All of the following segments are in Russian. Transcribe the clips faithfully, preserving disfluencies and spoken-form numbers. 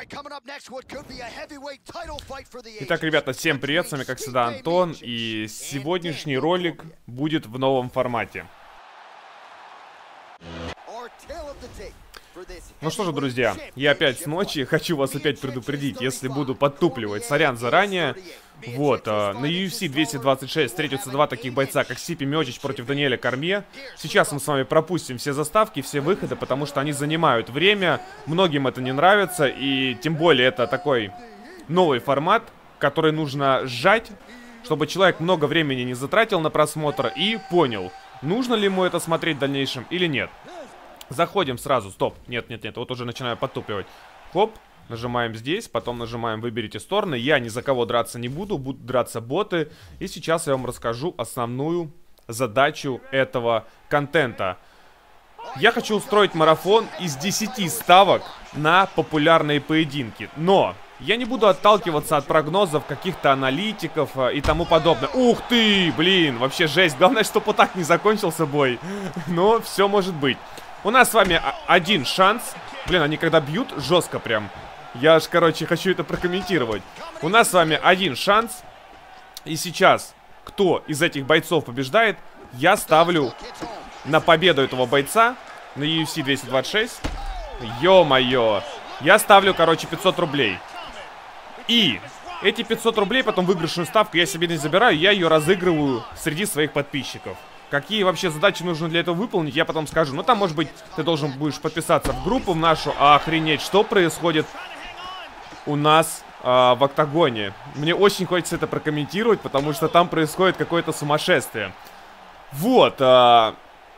Итак, ребята, всем привет, с вами как всегда Антон, и сегодняшний ролик будет в новом формате. Ну что же, друзья, я опять с ночи, хочу вас опять предупредить, если буду подтупливать, сорян заранее. Вот, э, на ю эф си двести двадцать шесть встретятся два таких бойца, как Стипи Миочич против Даниэля Кормье. Сейчас мы с вами пропустим все заставки, все выходы, потому что они занимают время, многим это не нравится, и тем более это такой новый формат, который нужно сжать, чтобы человек много времени не затратил на просмотр и понял, нужно ли ему это смотреть в дальнейшем или нет. Заходим сразу, стоп, нет, нет, нет, вот уже начинаю подтупливать. Хоп, нажимаем здесь, потом нажимаем выберите стороны. Я ни за кого драться не буду, будут драться боты. И сейчас я вам расскажу основную задачу этого контента. Я хочу устроить марафон из десяти ставок на популярные поединки. Но я не буду отталкиваться от прогнозов каких-то аналитиков и тому подобное. Ух ты, блин, вообще жесть. Главное, чтобы вот так не закончился бой. Но все может быть. У нас с вами один шанс. Блин, они когда бьют, жестко прям. Я аж, короче, хочу это прокомментировать. У нас с вами один шанс. И сейчас, кто из этих бойцов побеждает, я ставлю на победу этого бойца на ю эф си двести двадцать шесть. Ё-моё. Я ставлю, короче, пятьсот рублей. И эти пятьсот рублей, потом выигрышную ставку я себе не забираю, я ее разыгрываю среди своих подписчиков. Какие вообще задачи нужно для этого выполнить, я потом скажу. Ну, там, может быть, ты должен будешь подписаться в группу в нашу. А охренеть, что происходит у нас а, в Октагоне. Мне очень хочется это прокомментировать, потому что там происходит какое-то сумасшествие. Вот. А...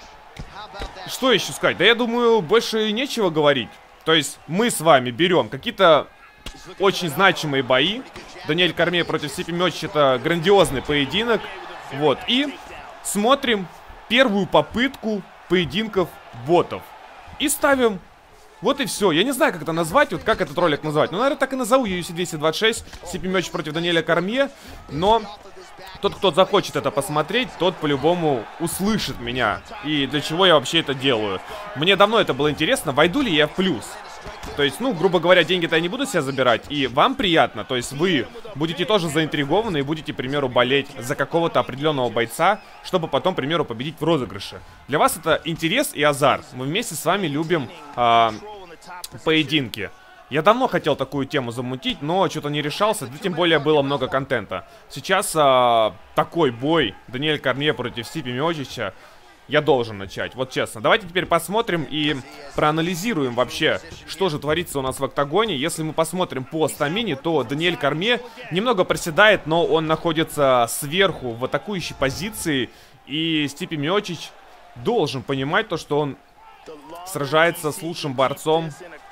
Что еще сказать? Да я думаю, больше нечего говорить. То есть мы с вами берем какие-то очень значимые бои. Даниэль Кормье против Стипи Миочич — это грандиозный поединок. Вот. И смотрим первую попытку поединков ботов. И ставим. Вот и все. Я не знаю, как это назвать, вот как этот ролик назвать. Ну, наверное, так и назову ю эф си двести двадцать шесть. Стипи Миочич против Даниэля Кормье. Но тот, кто захочет это посмотреть, тот по-любому услышит меня. И для чего я вообще это делаю. Мне давно это было интересно, войду ли я в плюс. То есть, ну, грубо говоря, деньги-то я не буду себе забирать. И вам приятно, то есть вы будете тоже заинтригованы и будете, к примеру, болеть за какого-то определенного бойца, чтобы потом, к примеру, победить в розыгрыше. Для вас это интерес и азарт. Мы вместе с вами любим а, поединки. Я давно хотел такую тему замутить, но что-то не решался, да тем более было много контента. Сейчас а, такой бой Даниэль Кормье против Стипи Миочича я должен начать, вот честно. Давайте теперь посмотрим и проанализируем вообще, что же творится у нас в Октагоне. Если мы посмотрим по стамине, то Даниэль Кормье немного проседает, но он находится сверху в атакующей позиции. И Стипи Миочич должен понимать то, что он сражается с лучшим борцом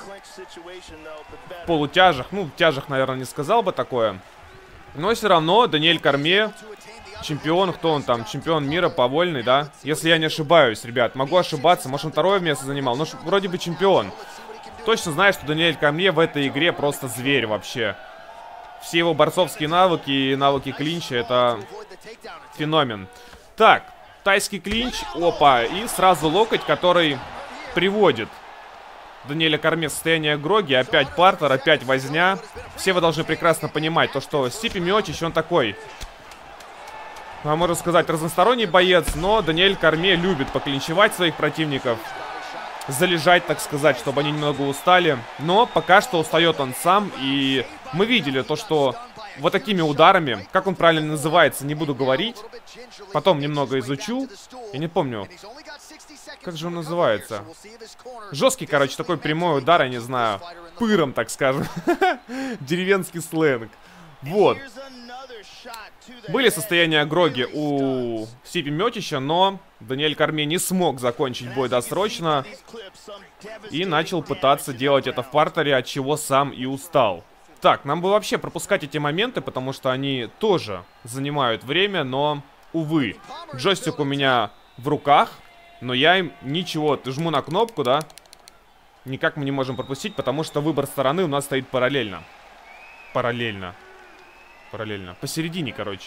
в полутяжах. Ну, в тяжах, наверное, не сказал бы такое. Но все равно Даниэль Кормье чемпион, кто он там? Чемпион мира повольный, да? Если я не ошибаюсь, ребят, могу ошибаться. Может, он второе место занимал, но вроде бы чемпион. Точно знаю, что Даниэль Кормье в этой игре просто зверь вообще. Все его борцовские навыки и навыки клинча — это феномен. Так, тайский клинч, опа, и сразу локоть, который приводит Даниэля Кормье в состояние гроги. Опять партер, опять возня. Все вы должны прекрасно понимать то, что Стипи Миочич, он такой, а можно сказать, разносторонний боец, но Даниэль Кормье любит поклинчевать своих противников, залежать, так сказать, чтобы они немного устали. Но пока что устает он сам, и мы видели то, что вот такими ударами, как он правильно называется, не буду говорить, потом немного изучу, я не помню, как же он называется. Жесткий, короче, такой прямой удар, я не знаю, пыром, так скажем. Деревенский сленг. Вот. Были состояния гроги у Стипи Миочича, но Даниэль Кормье не смог закончить бой досрочно и начал пытаться делать это в партере, от чего сам и устал. Так, нам бы вообще пропускать эти моменты, потому что они тоже занимают время, но, увы, джойстик у меня в руках, но я им ничего, жму на кнопку, да, никак мы не можем пропустить, потому что выбор стороны у нас стоит параллельно. Параллельно. Параллельно. Посередине, короче.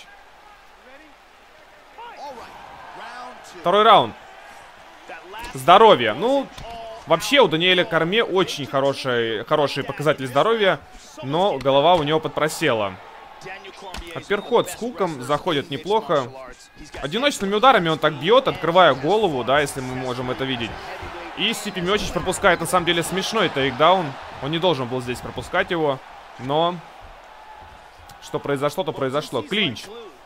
Второй раунд. Здоровье. Ну, Вообще у Даниэля Корме очень хороший, хороший показатель здоровья, но голова у него подпросела. Апперкот с хуком заходит неплохо. Одиночными ударами он так бьет, открывая голову, да, если мы можем это видеть. И Стипи Миочич пропускает, на самом деле, смешной тейкдаун. Он не должен был здесь пропускать его, но что произошло, то произошло. Клинч.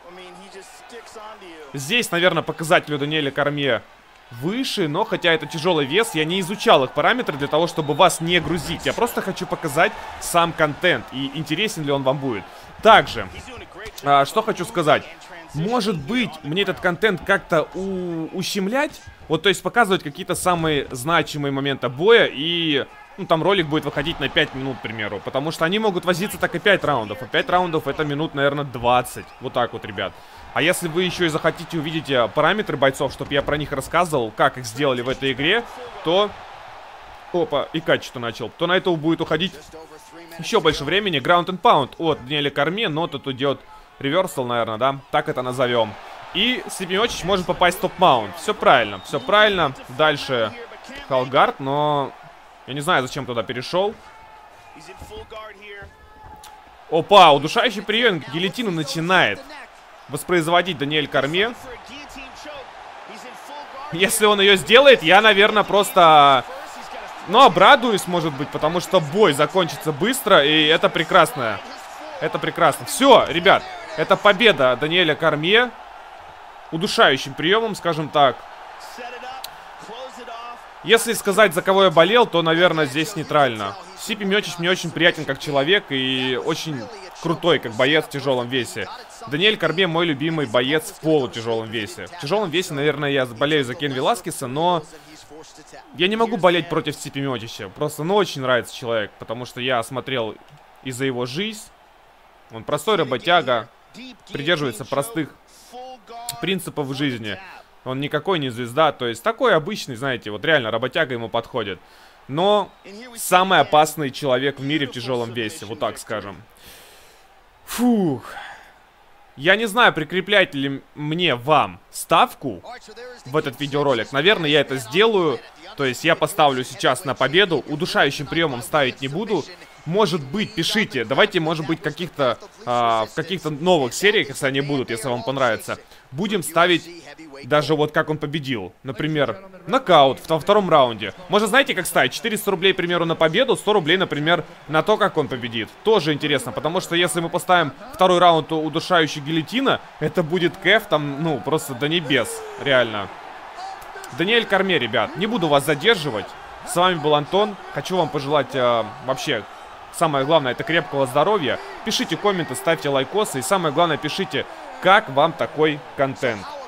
Здесь, наверное, показатель у Даниэля Корме выше, но хотя это тяжелый вес, я не изучал их параметры для того, чтобы вас не грузить. Я просто хочу показать сам контент и интересен ли он вам будет. Также, а, что хочу сказать. Может быть, мне этот контент как-то ущемлять? Вот, то есть показывать какие-то самые значимые моменты боя и... Ну, там ролик будет выходить на пять минут, к примеру. Потому что они могут возиться так и пять раундов. А пять раундов это минут, наверное, двадцать. Вот так вот, ребят. А если вы еще и захотите увидеть параметры бойцов, чтобы я про них рассказывал, как их сделали в этой игре, то... Опа, и качество начал. То на это будет уходить еще больше времени. Ground and Pound от Даниэля Корме, но тут идет реверсал, наверное, да? Так это назовем. И Стипи Миочич может попасть в топ-маунт. Все правильно, все правильно. Дальше Халгард, но... Я не знаю, зачем туда перешел. Опа, удушающий прием. Гильотину начинает воспроизводить Даниэль Корме. Если он ее сделает, я, наверное, просто... Ну, обрадуюсь, может быть, потому что бой закончится быстро, и это прекрасно. Это прекрасно. Все, ребят, это победа Даниэля Корме. Удушающим приемом, скажем так. Если сказать, за кого я болел, то, наверное, здесь нейтрально. Стипи Миочич мне очень приятен как человек и очень крутой как боец в тяжелом весе. Даниэль Корме мой любимый боец в полутяжелом весе. В тяжелом весе, наверное, я болею за Кен Веласкеса, но я не могу болеть против Стипи Миочича. Просто, ну, очень нравится человек, потому что я смотрел и за его жизнь. Он простой работяга, придерживается простых принципов в жизни. Он никакой не звезда, то есть такой обычный, знаете, вот реально работяга ему подходит. Но самый опасный человек в мире в тяжелом весе, вот так скажем. Фух. Я не знаю, прикреплять ли мне вам ставку в этот видеоролик. Наверное, я это сделаю. То есть я поставлю сейчас на победу. Удушающим приемом ставить не буду. Может быть, пишите. Давайте, может быть, каких-то а, в каких-то новых сериях, если они будут, если вам понравится, будем ставить даже вот как он победил. Например, нокаут во втором раунде. Можно, знаете, как ставить? четыреста рублей, к примеру, на победу, сто рублей, например, на то, как он победит. Тоже интересно, потому что если мы поставим второй раунд удушающий гильотина, это будет кэф там, ну, просто до небес. Реально. Даниэль Корме, ребят, не буду вас задерживать. С вами был Антон. Хочу вам пожелать э, вообще... Самое главное, это крепкого здоровья. Пишите комменты, ставьте лайкосы. И самое главное, пишите, как вам такой контент.